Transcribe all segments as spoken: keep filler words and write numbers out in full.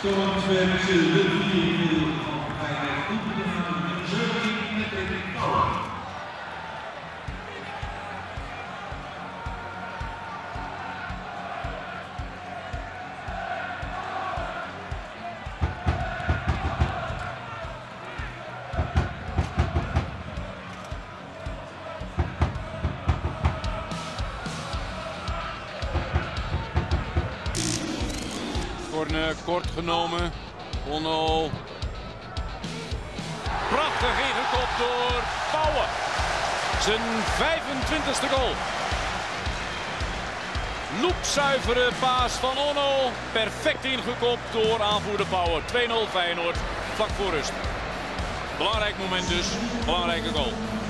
Storms werden ze de vier van Feyenoord toegenomen met zeventien met Patrick Pauwen. Corner kort genomen. Onno. Prachtig ingekopt door Pauwen. Zijn vijfentwintigste goal. Loepzuivere paas van Onno. Perfect ingekopt door aanvoerder Pauwen. twee nul Feyenoord. Vlak voor rust. Belangrijk moment dus. Belangrijke goal.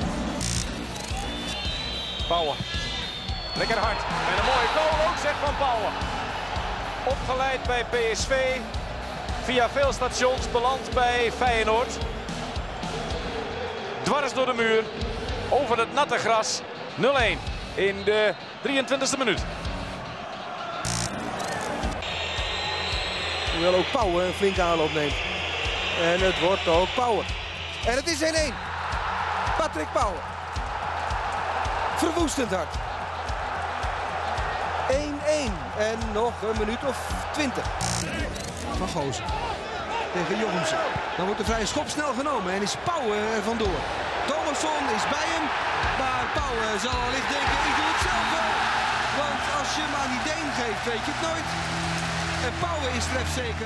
Pauwen. Lekker hard. En een mooie goal ook, zegt Van Pauwen. Opgeleid bij P S V, via veel stations beland bij Feyenoord. Dwars door de muur, over het natte gras, nul een in de drieëntwintigste minuut. Hoewel ook Pauwen een flinke aanloop neemt. En het wordt ook Pauwen. En het is één één. Patrick Pauwen. Verwoestend hard. één één en nog een minuut of twintig. Van Goosen tegen Jochemsen. Dan wordt de vrije schop snel genomen en is Pauwen er vandoor. Thomasson is bij hem, maar Pauwen zal allicht denken, ik doe het zelf wel. Want als je hem aan die Deen geeft, weet je het nooit. En Pauwen is trefzeker.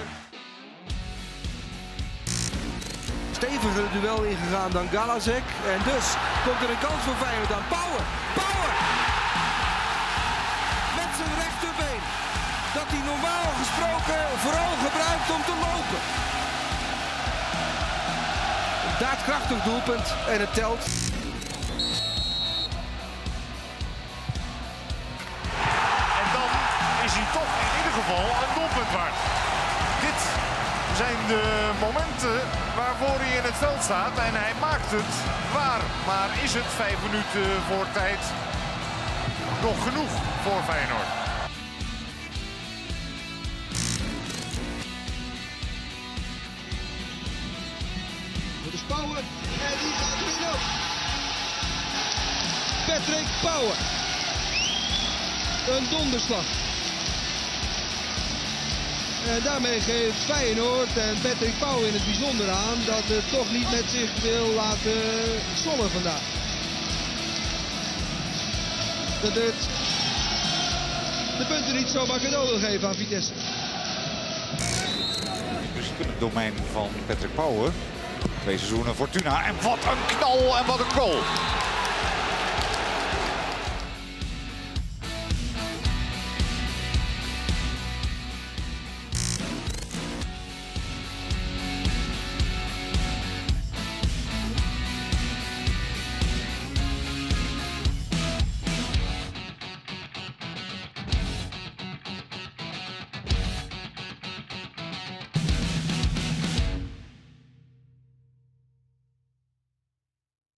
Steviger duel ingegaan dan Galazek. En dus komt er een kans voor Feyenoord aan Pauwen. Pauwen! Met zijn rechterbeen. Dat hij normaal gesproken vooral gebruikt om te lopen. Een daadkrachtig doelpunt en het telt. En dan is hij toch in ieder geval een doelpunt waard. Dit zijn de momenten waarvoor hij in het veld staat en hij maakt het waar. Maar is het vijf minuten voor tijd nog genoeg voor Feyenoord? Dat is Pauwen en die gaat binnen. Patrick Pauwen. Een donderslag. En daarmee geeft Feyenoord en Patrick Pauwen in het bijzonder aan dat het toch niet met zich wil laten sollen vandaag. Dat het de punten niet zomaar cadeau wil geven aan Vitesse. In principe het domein van Patrick Pauwen. Twee seizoenen Fortuna en wat een knal en wat een goal.